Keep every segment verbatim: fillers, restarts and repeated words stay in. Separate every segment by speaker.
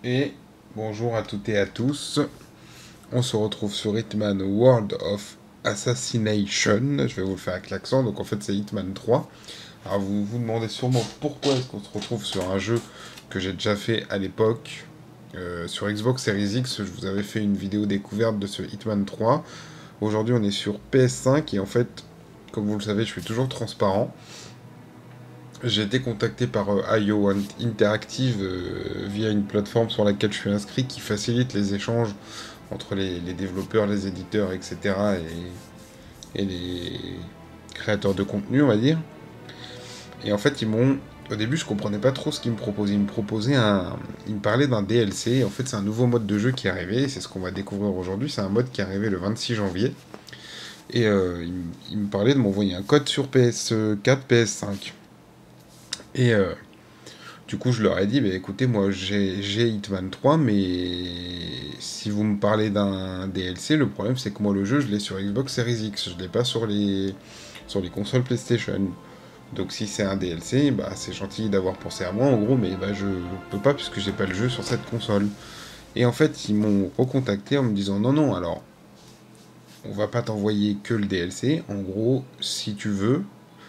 Speaker 1: Et bonjour à toutes et à tous. On se retrouve sur Hitman World of Assassination. Je vais vous le faire avec l'accent. Donc en fait c'est Hitman trois. Alors vous vous demandez sûrement pourquoi est-ce qu'on se retrouve sur un jeu que j'ai déjà fait à l'époque. Euh, sur Xbox Series X, je vous avais fait une vidéo découverte de ce Hitman trois. Aujourd'hui on est sur P S cinq et en fait, comme vous le savez, je suis toujours transparent. J'ai été contacté par euh, I O Interactive euh, via une plateforme sur laquelle je suis inscrit qui facilite les échanges entre les, les développeurs, les éditeurs, et cetera et, et les créateurs de contenu, on va dire. Et en fait, ils m'ont. Au début, je comprenais pas trop ce qu'ils me proposaient. Ils me proposaient un. Ils me parlaient d'un D L C. En fait, c'est un nouveau mode de jeu qui est arrivé. C'est ce qu'on va découvrir aujourd'hui. C'est un mode qui est arrivé le vingt-six janvier. Et euh, ils, ils me parlaient de m'envoyer un code sur P S quatre, P S cinq. Et euh, du coup, je leur ai dit, bah, écoutez, moi j'ai j'ai Hitman trois, mais si vous me parlez d'un D L C, le problème c'est que moi le jeu, je l'ai sur Xbox Series X, je l'ai pas sur les, sur les consoles PlayStation. Donc si c'est un D L C, bah, c'est gentil d'avoir pensé à moi en gros, mais bah, je peux pas puisque j'ai pas le jeu sur cette console. Et en fait, ils m'ont recontacté en me disant, non, non, alors, on va pas t'envoyer que le D L C, en gros, si tu veux,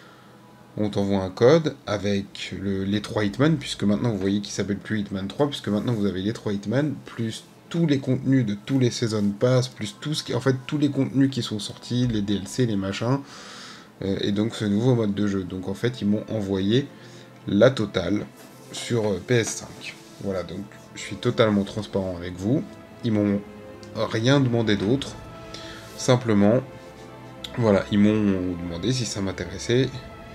Speaker 1: on t'envoie un code avec le, les trois Hitman, puisque maintenant vous voyez qu'il s'appelle plus Hitman trois, puisque maintenant vous avez les trois Hitman, plus tous les contenus de tous les Season Pass, plus tout ce qui, en fait, tous les contenus qui sont sortis, les D L C, les machins, euh, et donc ce nouveau mode de jeu. Donc en fait, ils m'ont envoyé la totale sur euh, P S cinq. Voilà, donc je suis totalement transparent avec vous. Ils m'ont rien demandé d'autre. Simplement, voilà, ils m'ont demandé si ça m'intéressait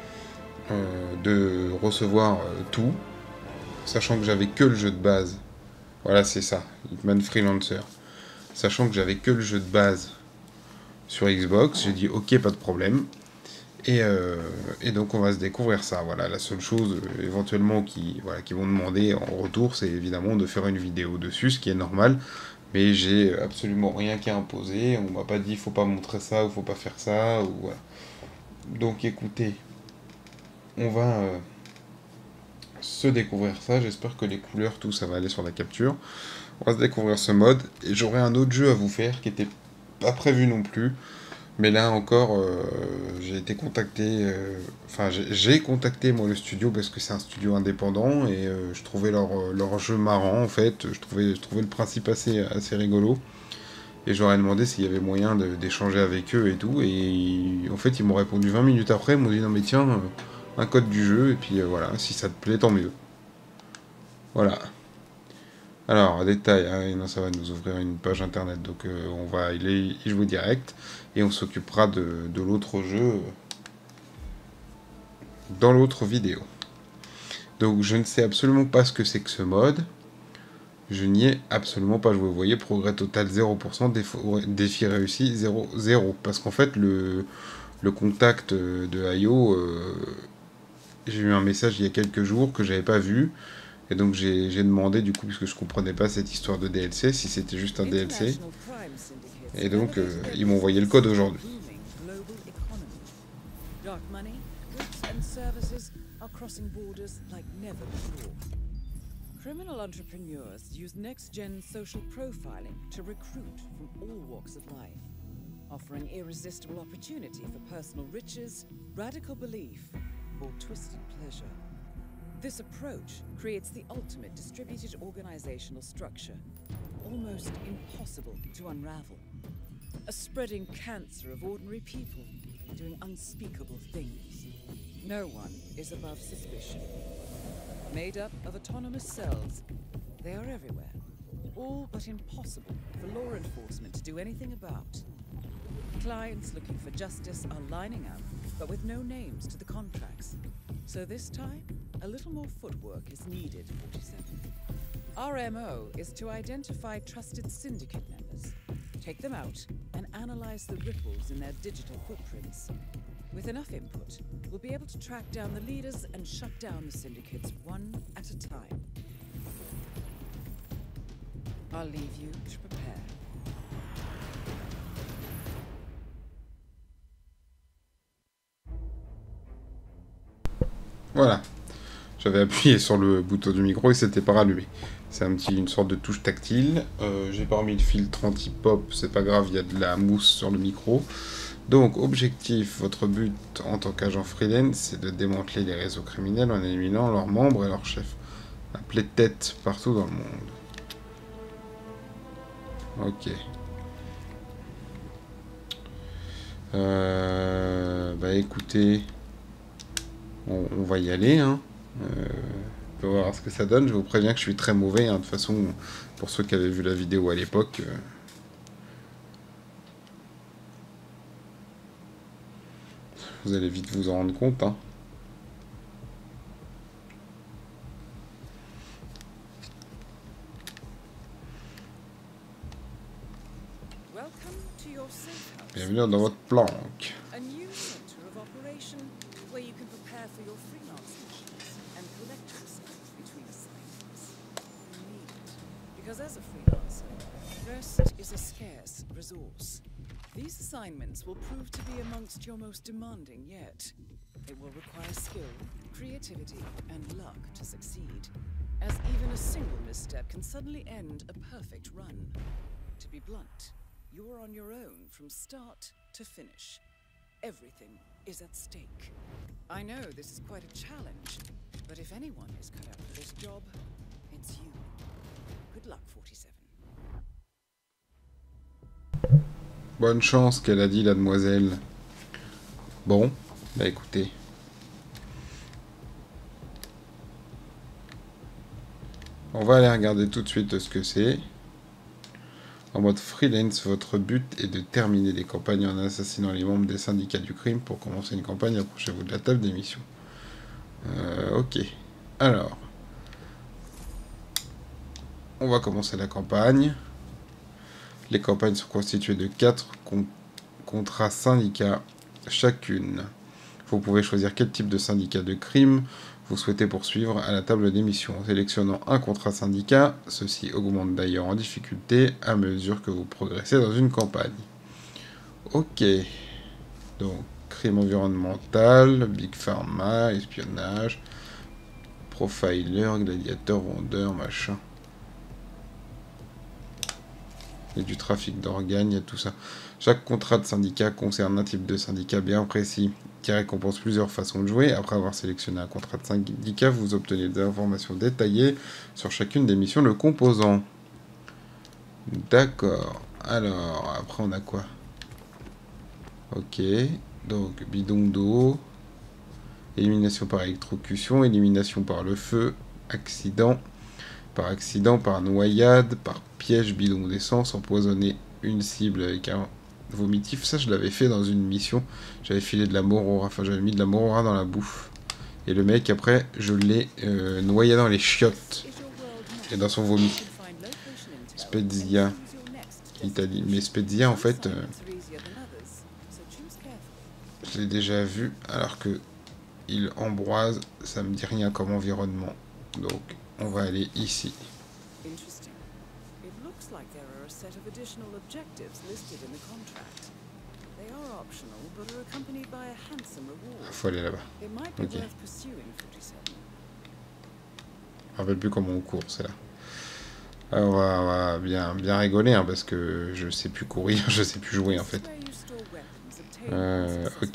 Speaker 1: euh, de recevoir euh, tout, sachant que j'avais que le jeu de base. Voilà, c'est ça, Hitman Freelancer. Sachant que j'avais que le jeu de base sur Xbox, j'ai dit ok, pas de problème. Et, euh, et donc on va se découvrir ça. Voilà, la seule chose euh, éventuellement qui, voilà, qui vont demander en retour, c'est évidemment de faire une vidéo dessus, ce qui est normal. Mais j'ai absolument rien qui est imposé. On m'a pas dit faut pas montrer ça ou faut pas faire ça. Ou, voilà. Donc écoutez, on va euh, se découvrir ça. J'espère que les couleurs, tout ça va aller sur la capture. On va se découvrir ce mode. Et j'aurai un autre jeu à vous faire qui était pas prévu non plus. Mais là encore, euh, j'ai été contacté. euh, Enfin, j'ai j'ai contacté moi le studio parce que c'est un studio indépendant et euh, je trouvais leur, euh, leur jeu marrant en fait. Je trouvais, je trouvais le principe assez, assez rigolo. Et j'aurais demandé s'il y avait moyen de- d'échanger avec eux et tout. Et en fait, ils m'ont répondu vingt minutes après. Ils m'ont dit non, mais tiens, euh, un code du jeu. Et puis euh, voilà, si ça te plaît, tant mieux. Voilà. Alors, détail, hein, non, ça va nous ouvrir une page internet, donc euh, on va y aller- y jouer direct et on s'occupera de, de l'autre jeu euh, dans l'autre vidéo. Donc, je ne sais absolument pas ce que c'est que ce mode. Je n'y ai absolument pas joué. Vous voyez, progrès total zéro pour cent, défo- défi réussi zéro, zéro. Parce qu'en fait, le, le contact euh, de I O, euh, j'ai eu un message il y a quelques jours que j'avais pas vu. Et donc j'ai j'ai demandé du coup, puisque je comprenais pas cette histoire de D L C, si c'était juste un D L C.
Speaker 2: International crime syndicates
Speaker 1: Et
Speaker 2: have
Speaker 1: donc
Speaker 2: elevated
Speaker 1: euh,
Speaker 2: their
Speaker 1: ils m'ont envoyé le code
Speaker 2: business to a
Speaker 1: aujourd'hui.
Speaker 2: booming global economy. Dark money, goods and services are crossing borders like never before. Criminal entrepreneurs use next-gen social profiling to recruit from all walks of life, offering irresistible opportunity for personal riches, radical belief, or twisted pleasure. This approach creates the ultimate distributed organizational structure, almost impossible to unravel. A spreading cancer of ordinary people doing unspeakable things. No one is above suspicion. Made up of autonomous cells, they are everywhere, all but impossible for law enforcement to do anything about. Clients looking for justice are lining up, but with no names to the contracts. So this time, a little more footwork is needed, forty-seven. Our M O is to identify trusted syndicate members, take them out, and analyze the ripples in their digital footprints. With enough input, we'll be able to track down the leaders and shut down the syndicates one at a time. I'll leave you to prepare.
Speaker 1: Voilà. J'avais appuyé sur le bouton du micro et c'était pas rallumé. C'est un petit, une sorte de touche tactile. Euh, J'ai pas remis le filtre anti-pop, c'est pas grave, il y a de la mousse sur le micro. Donc, objectif, votre but en tant qu'agent freelance, c'est de démanteler les réseaux criminels en éliminant leurs membres et leurs chefs. Appelez tête partout dans le monde. Ok. Euh, bah écoutez, on, on va y aller, hein. Euh, on va voir ce que ça donne. Je vous préviens que je suis très mauvais, hein. De toute façon, pour ceux qui avaient vu la vidéo à l'époque... Euh, vous allez vite vous en rendre compte, hein. Bienvenue dans votre planque.
Speaker 2: A new center of operation where you can prepare for your freelance missions and collect yourself between assignments. You need it, because as a freelancer, rest is a scarce resource. These assignments will prove to be amongst your most demanding yet. It will require skill, creativity, and luck to succeed, as even a single misstep can suddenly end a perfect run. To be blunt, you're on your own from start to finish. Everything is at stake. I know this is quite a challenge, but if anyone is cut out for this job, it's you. Good luck, forty-seven.
Speaker 1: Bonne chance, qu'elle a dit la demoiselle. Bon, bah écoutez. On va aller regarder tout de suite ce que c'est. En mode freelance, votre but est de terminer des campagnes en assassinant les membres des syndicats du crime. Pour commencer une campagne, approchez-vous de la table des missions. Euh, ok. Alors. On va commencer la campagne. Les campagnes sont constituées de quatre con contrats syndicats chacune. Vous pouvez choisir quel type de syndicat de crime vous souhaitez poursuivre à la table d'émission. En sélectionnant un contrat syndicat, ceci augmente d'ailleurs en difficulté à mesure que vous progressez dans une campagne. Ok. Donc, crime environnemental, Big Pharma, espionnage, profiler, gladiateur, vendeur, machin. Il y a du trafic d'organes, il y a tout ça. Chaque contrat de syndicat concerne un type de syndicat bien précis qui récompense plusieurs façons de jouer. Après avoir sélectionné un contrat de syndicat, vous obtenez des informations détaillées sur chacune des missions le composant. D'accord. Alors, après on a quoi? Ok. Donc, bidon d'eau. Élimination par électrocution, élimination par le feu, accident. Par accident, par noyade, par piège, bidon d'essence, empoisonner une cible avec un vomitif. Ça, je l'avais fait dans une mission. J'avais filé de la morora, enfin j'avais mis de la morora dans la bouffe. Et le mec, après, je l'ai euh, noyé dans les chiottes. Et dans son vomi. Spezia. Italie. Mais Spezia, en fait, euh, je l'ai déjà vu, alors que île Ambroise, ça me dit rien comme environnement. Donc, on va aller ici. Il faut aller là-bas. Ok. Je me rappelle plus comment on court, c'est là. Alors, on, va, on va bien, bien rigoler, hein, parce que je sais plus courir, je sais plus jouer en fait. Euh, ok.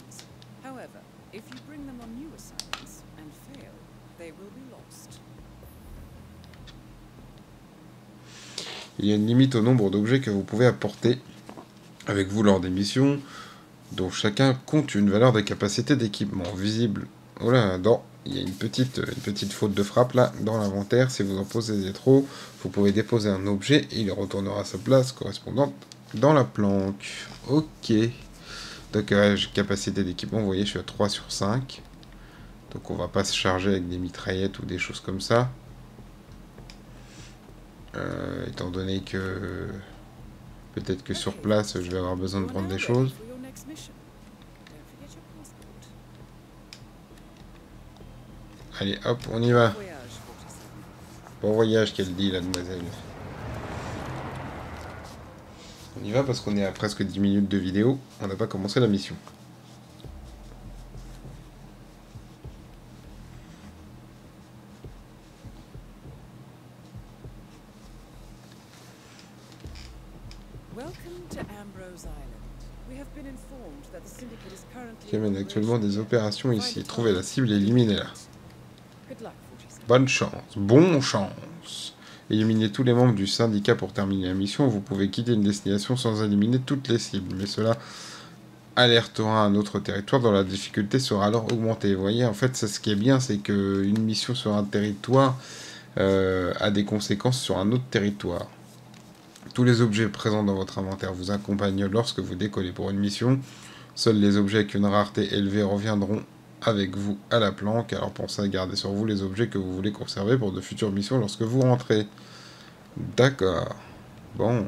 Speaker 1: Il y a une limite au nombre d'objets que vous pouvez apporter avec vous lors des missions, dont chacun compte une valeur de capacité d'équipement visible. Oh là, dans, il y a une petite, une petite faute de frappe là, dans l'inventaire. Si vous en possédez trop, vous pouvez déposer un objet et il retournera à sa place correspondante dans la planque. Ok. Donc, euh, capacité d'équipement, vous voyez, je suis à trois sur cinq. Donc, on va pas se charger avec des mitraillettes ou des choses comme ça. Euh, étant donné que peut-être que sur place je vais avoir besoin de prendre des choses. Allez hop, on y va. Bon voyage qu'elle dit la demoiselle. On y va parce qu'on est à presque dix minutes de vidéo, on n'a pas commencé la mission. Qui mène actuellement des opérations ici. Trouvez la cible et éliminez-la. Bonne chance. Bon chance. Éliminez tous les membres du syndicat pour terminer la mission. Vous pouvez quitter une destination sans éliminer toutes les cibles. Mais cela alertera un autre territoire dont la difficulté sera alors augmentée. Vous voyez, en fait, ça, ce qui est bien, c'est qu'une mission sur un territoire euh, a des conséquences sur un autre territoire. Tous les objets présents dans votre inventaire vous accompagnent lorsque vous décollez pour une mission. Seuls les objets avec une rareté élevée reviendront avec vous à la planque. Alors pensez à garder sur vous les objets que vous voulez conserver pour de futures missions lorsque vous rentrez. D'accord. Bon.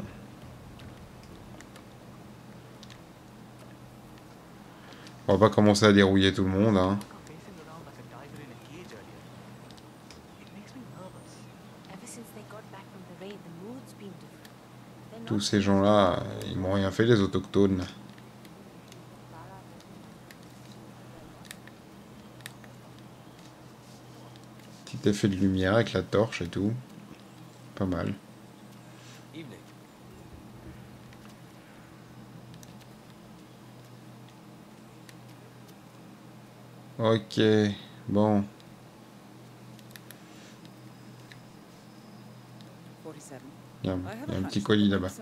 Speaker 1: On va pas commencer à dérouiller tout le monde, hein. Tous ces gens-là, ils m'ont rien fait, les autochtones. Petit effet de lumière avec la torche et tout. Pas mal. Ok, bon. Il y a, il y a un petit colis là-bas.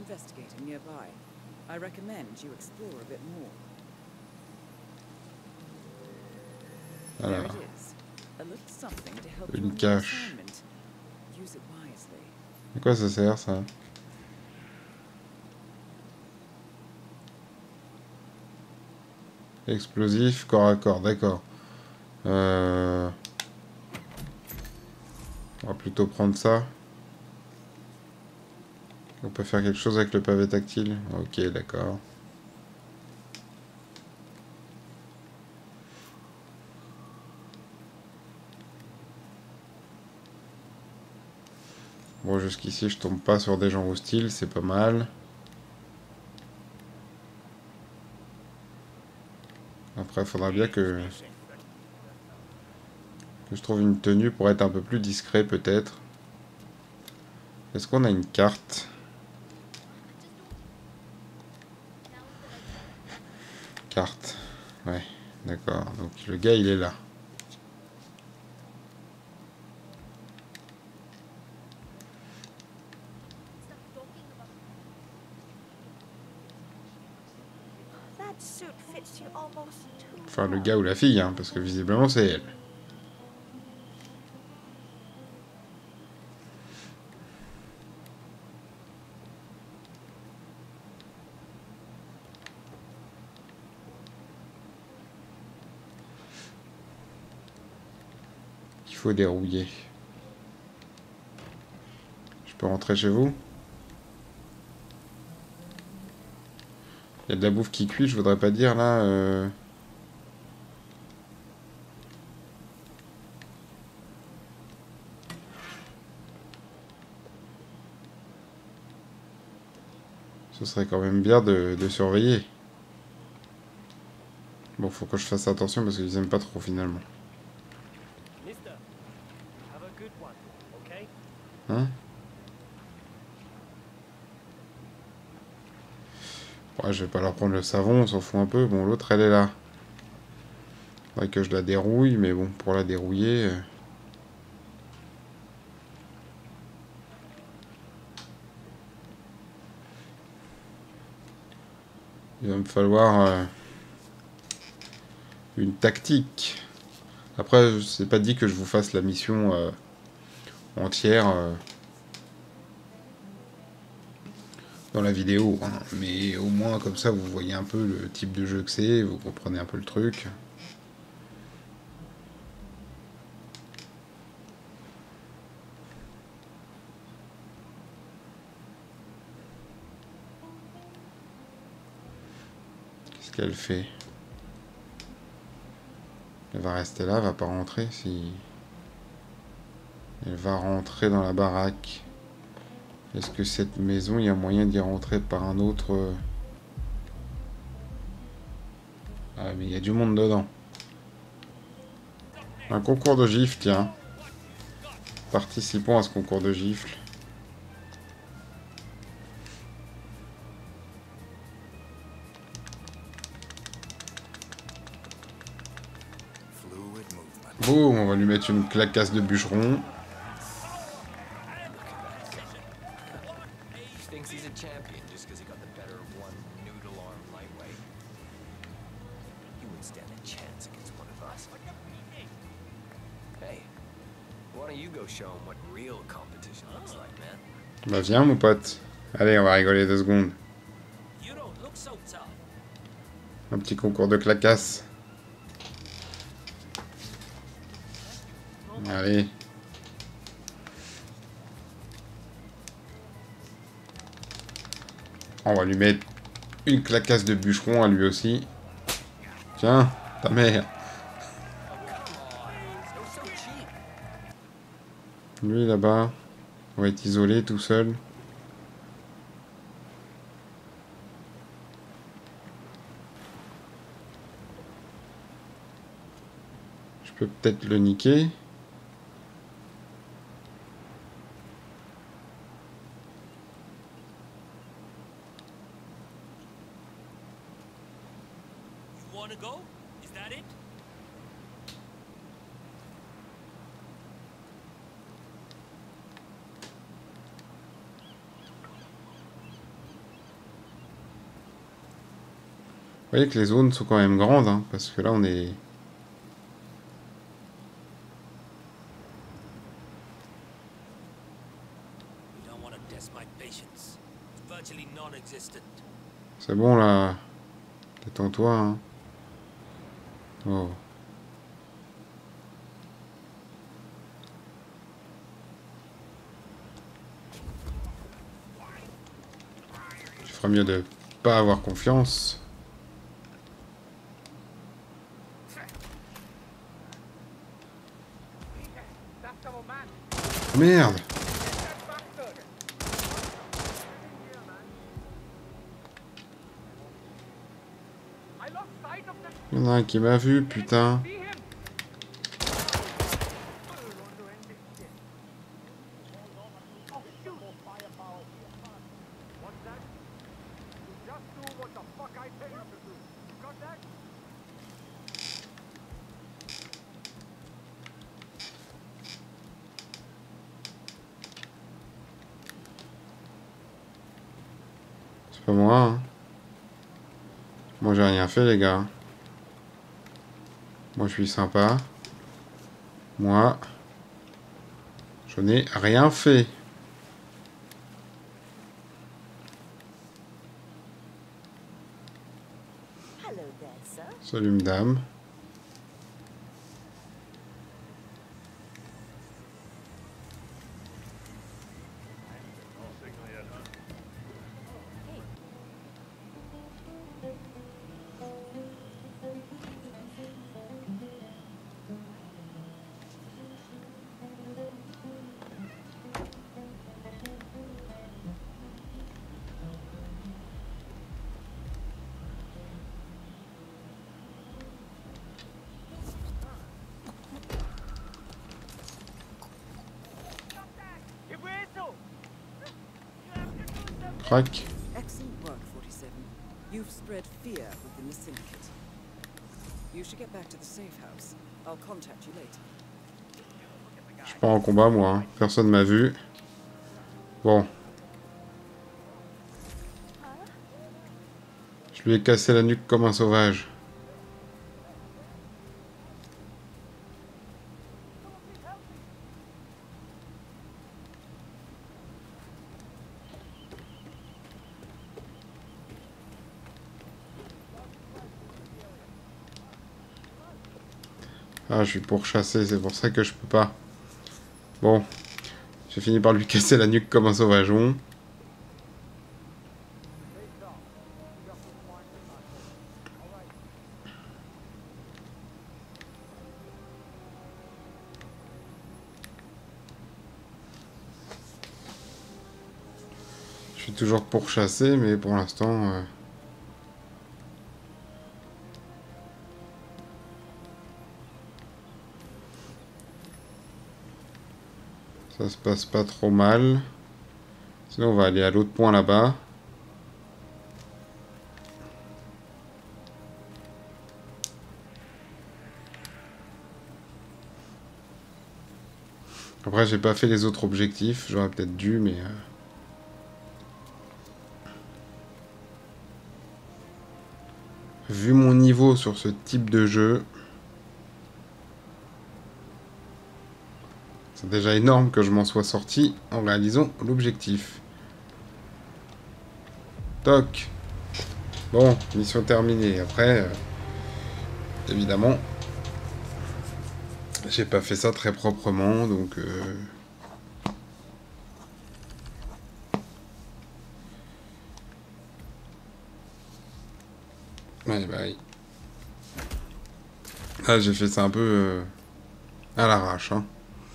Speaker 1: Voilà. Une cache. À quoi ça sert, ça? Explosif, corps à corps, d'accord. Euh... On va plutôt prendre ça. On peut faire quelque chose avec le pavé tactile. Ok, d'accord. Bon, jusqu'ici, je tombe pas sur des gens hostiles, c'est pas mal. Après, il faudra bien que... que je trouve une tenue pour être un peu plus discret, peut-être. Est-ce qu'on a une carte ? Carte. Ouais, d'accord. Donc, le gars, il est là. Enfin, le gars ou la fille, hein, parce que visiblement, c'est elle. Il faut dérouiller. Je peux rentrer chez vous ? Il y a de la bouffe qui cuit, je voudrais pas dire, là... Euh... Ce serait quand même bien de, de surveiller. Bon, faut que je fasse attention parce qu'ils aiment pas trop finalement. Hein? Ouais, je vais pas leur prendre le savon, on s'en fout un peu. Bon, l'autre, elle est là. Faudrait que je la dérouille, mais bon, pour la dérouiller... Euh... il va me falloir euh, une tactique. Après, c'est pas dit que je vous fasse la mission euh, entière euh, dans la vidéo, hein. Mais au moins comme ça vous voyez un peu le type de jeu que c'est, vous comprenez un peu le truc. Qu'elle fait. Elle va rester là, elle va pas rentrer si... Elle va rentrer dans la baraque. Est-ce que cette maison, il y a moyen d'y rentrer par un autre... Ah mais il y a du monde dedans. Un concours de gifles, tiens. Participons à ce concours de gifles. Boum, on va lui mettre une clacasse de bûcheron. Bah viens mon pote. Allez, on va rigoler deux secondes. Un petit concours de clacasse. Allez. On va lui mettre une clacasse de bûcheron à lui aussi. Tiens, ta mère. Lui là-bas, on va être isolé tout seul. Je peux peut-être le niquer. Vous voyez que les zones sont quand même grandes, hein, parce que là on est... C'est bon là. Détends-toi. Hein. Oh. Tu feras mieux de pas avoir confiance. Merde! Il y en a un qui m'a vu, putain. C'est pas moi, hein. Moi j'ai rien fait les gars. Moi je suis sympa. Moi, je n'ai rien fait. Salut madame. Crac.
Speaker 2: Excellent work, forty-seven. You've spread fear within the syndicate. You should get back to the safe house. I'll contact you later.
Speaker 1: Je suis pas en combat moi, hein. Personne m'a vu. Bon. Je lui ai cassé la nuque comme un sauvage. Ah, je suis pourchassé, c'est pour ça que je peux pas. Bon. J'ai fini par lui casser la nuque comme un sauvageon. Je suis toujours pourchassé, mais pour l'instant... Euh... ça se passe pas trop mal. Sinon, on va aller à l'autre point là-bas. Après, j'ai pas fait les autres objectifs. J'aurais peut-être dû, mais... Euh... Vu mon niveau sur ce type de jeu... C'est déjà énorme que je m'en sois sorti en réalisant l'objectif. Toc. Bon, mission terminée. Après, euh, évidemment, j'ai pas fait ça très proprement, donc... Euh... Ouais, bah oui. Ah, j'ai fait ça un peu euh, à l'arrache, hein.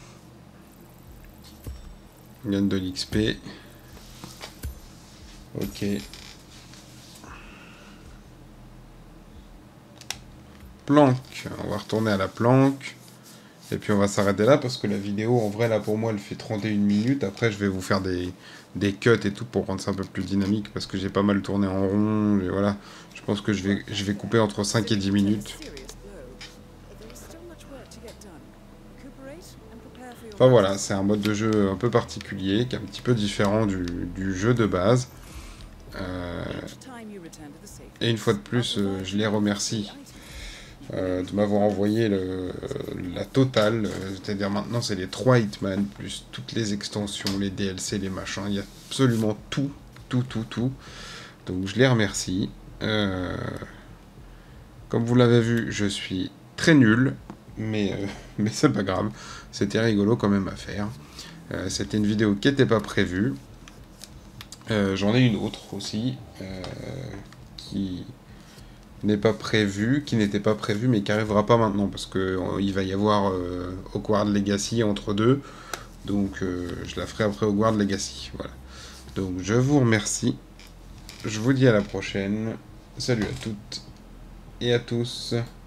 Speaker 1: Gagne de l'X P. Ok. Planque. On va retourner à la planque. Et puis on va s'arrêter là parce que la vidéo, en vrai, là pour moi, elle fait trente et une minutes. Après, je vais vous faire des, des cuts et tout pour rendre ça un peu plus dynamique parce que j'ai pas mal tourné en rond. Et voilà. Je pense que je vais, je vais couper entre cinq et dix minutes. Enfin voilà, c'est un mode de jeu un peu particulier, qui est un petit peu différent du, du jeu de base. Euh, et une fois de plus, euh, je les remercie euh, de m'avoir envoyé le, la totale. C'est-à-dire maintenant, c'est les trois Hitman, plus toutes les extensions, les D L C, les machins. Il y a absolument tout, tout, tout, tout. Donc je les remercie. Euh, comme vous l'avez vu, je suis très nul. Mais, euh, mais c'est pas grave, c'était rigolo quand même à faire. Euh, c'était une vidéo qui n'était pas prévue. Euh, J'en ai une autre aussi, euh, qui n'est pas prévue, qui n'était pas prévue, mais qui arrivera pas maintenant, parce qu'il euh, va y avoir euh, Hogwarts Legacy entre deux. Donc euh, je la ferai après Hogwarts Legacy. Voilà. Donc je vous remercie. Je vous dis à la prochaine. Salut à toutes et à tous.